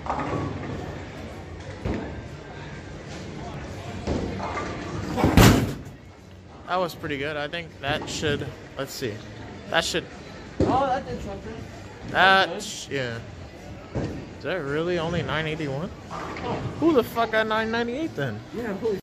That was pretty good. I think that should, let's see. That should, Oh, that did something. yeah. Is that really only 981? Who the fuck got 998 then? Yeah, holy